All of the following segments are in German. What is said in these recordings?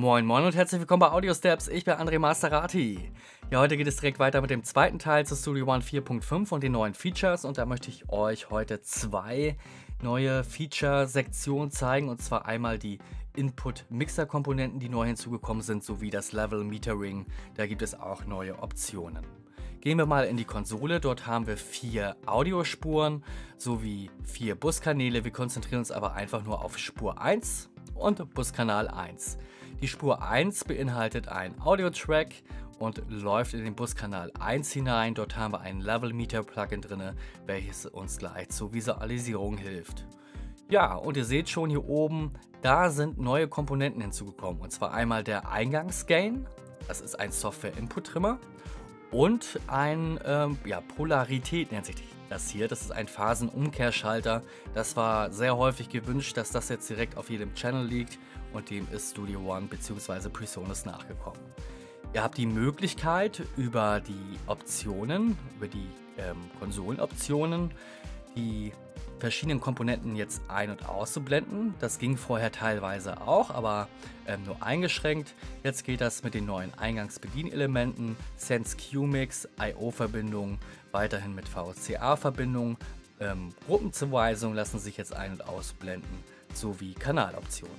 Moin Moin und herzlich willkommen bei Audio Steps. Ich bin André Maserati. Ja, heute geht es direkt weiter mit dem zweiten Teil zu Studio One 4.5 und den neuen Features. Und da möchte ich euch heute zwei neue Feature-Sektionen zeigen. Und zwar einmal die Input-Mixer-Komponenten, die neu hinzugekommen sind, sowie das Level-Metering. Da gibt es auch neue Optionen. Gehen wir mal in die Konsole. Dort haben wir 4 Audiospuren sowie 4 Buskanäle. Wir konzentrieren uns aber einfach nur auf Spur 1 und Buskanal 1. Die Spur 1 beinhaltet einen Audio-Track und läuft in den Buskanal 1 hinein. Dort haben wir ein Level-Meter-Plugin drin, welches uns gleich zur Visualisierung hilft. Ja, und ihr seht schon hier oben, da sind neue Komponenten hinzugekommen. Und zwar einmal der Eingangsgain, das ist ein Software-Input-Trimmer. Und ein Polarität nennt sich das hier. Das ist ein Phasenumkehrschalter. Das war sehr häufig gewünscht, dass das jetzt direkt auf jedem Channel liegt. Und dem ist Studio One bzw. PreSonus nachgekommen. Ihr habt die Möglichkeit über die Optionen, über die Konsolenoptionen, die verschiedenen Komponenten jetzt ein- und auszublenden. Das ging vorher teilweise auch, aber nur eingeschränkt. Jetzt geht das mit den neuen Eingangsbedienelementen, Sense QMix, I/O-Verbindungen, weiterhin mit VCA-Verbindungen. Gruppenzuweisungen lassen sich jetzt ein- und ausblenden, sowie Kanaloptionen.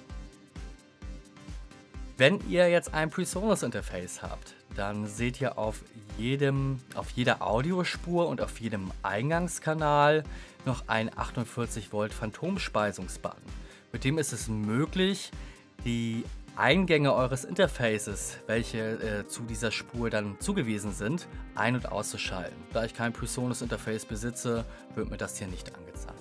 Wenn ihr jetzt ein PreSonus-Interface habt, dann seht ihr auf jeder Audiospur und auf jedem Eingangskanal noch einen 48 Volt Phantomspeisungsbutton. Mit dem ist es möglich, die Eingänge eures Interfaces, welche zu dieser Spur dann zugewiesen sind, ein- und auszuschalten. Da ich kein PreSonus-Interface besitze, wird mir das hier nicht angezeigt.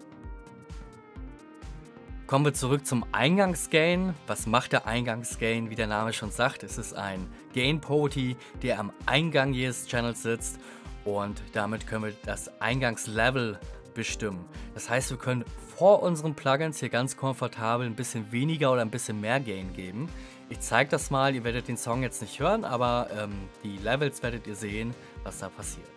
Kommen wir zurück zum Eingangsgain. Was macht der Eingangsgain? Wie der Name schon sagt, es ist ein Gain-Poti, der am Eingang jedes Channels sitzt und damit können wir das Eingangslevel bestimmen. Das heißt, wir können vor unseren Plugins hier ganz komfortabel ein bisschen weniger oder ein bisschen mehr Gain geben. Ich zeige das mal, ihr werdet den Song jetzt nicht hören, aber die Levels werdet ihr sehen, was da passiert.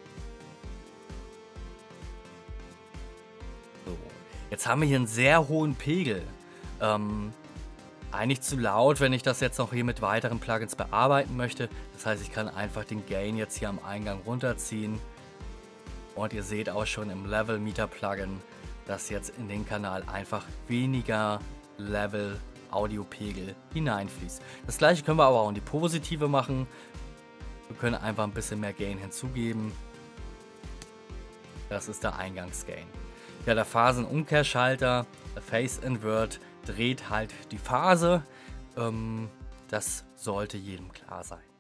Jetzt haben wir hier einen sehr hohen Pegel. Eigentlich zu laut, wenn ich das jetzt noch hier mit weiteren Plugins bearbeiten möchte. Das heißt, ich kann einfach den Gain jetzt hier am Eingang runterziehen. Und ihr seht auch schon im Level Meter Plugin, dass jetzt in den Kanal einfach weniger Level Audiopegel hineinfließt. Das gleiche können wir aber auch in die Positive machen. Wir können einfach ein bisschen mehr Gain hinzugeben. Das ist der Eingangsgain. Ja, der Phasenumkehrschalter, der Phase Invert, dreht halt die Phase. Das sollte jedem klar sein.